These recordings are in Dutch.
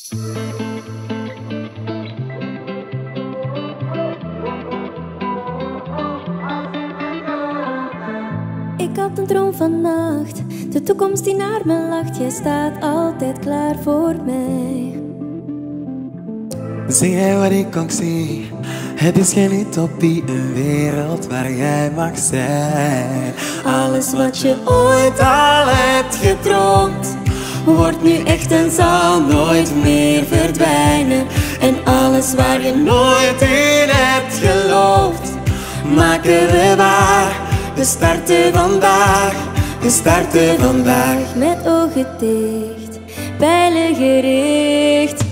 Ik had een droom vannacht, de toekomst die naar me lacht. Jij staat altijd klaar voor mij. Zie jij wat ik ook zie? Het is geen utopie, een wereld waar jij mag zijn. Alles wat je ooit al hebt gedroomd wordt nu echt en zal nooit meer verdwijnen. En alles waar je nooit in hebt geloofd maken we waar. We starten vandaag, we starten vandaag. Met ogen dicht, pijlen gericht.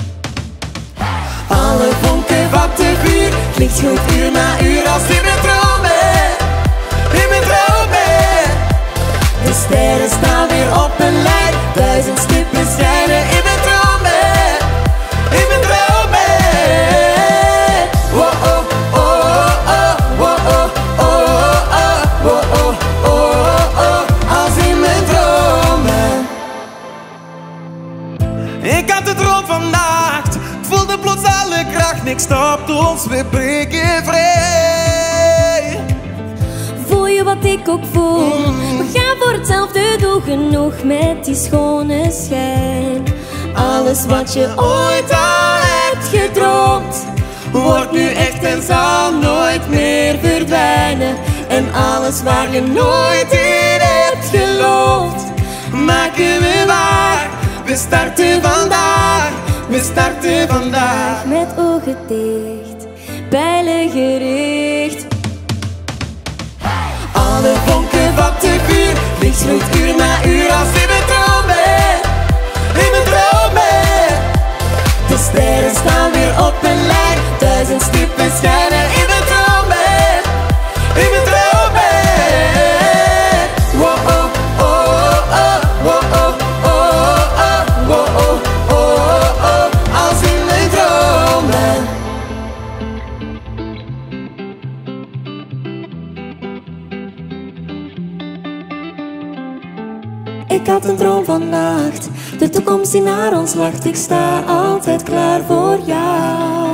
Alle vonken vatten vuur, het licht groeit uur na uur als in mijn dromen, in mijn dromen. De sterren staan weer op een lijn, 1000 stippen schijnen in mijn dromen, in mijn dromen. Wow, oh, oh, oh, wow, oh, oh, oh, wow, oh, oh, oh, als in mijn dromen. Ik had de droom van nacht, voelde plots alle kracht, niks stopt ons, we breken vrij. Voel je wat ik ook voel? We gaan voor hetzelfde doel, genoeg met die schone schijn. Alles wat je ooit al hebt gedroomd wordt nu echt en zal nooit meer verdwijnen. En alles waar je nooit in hebt geloofd maken we waar. We starten vandaag, we starten vandaag. Met ogen dicht, pijlen gericht. Alle vonken vatten vuur, licht groeit uur na uur als in mijn dromen, in mijn dromen. De sterren staan weer op een lijn, 1000 stippen schijnen in mijn dromen, in mijn dromen. Wow, oh, oh, oh, wow, oh, oh, oh, wow, oh, oh, oh, als in mijn dromen. Ik had een droom vannacht, de toekomst die naar ons lacht. Ik sta altijd klaar voor jou.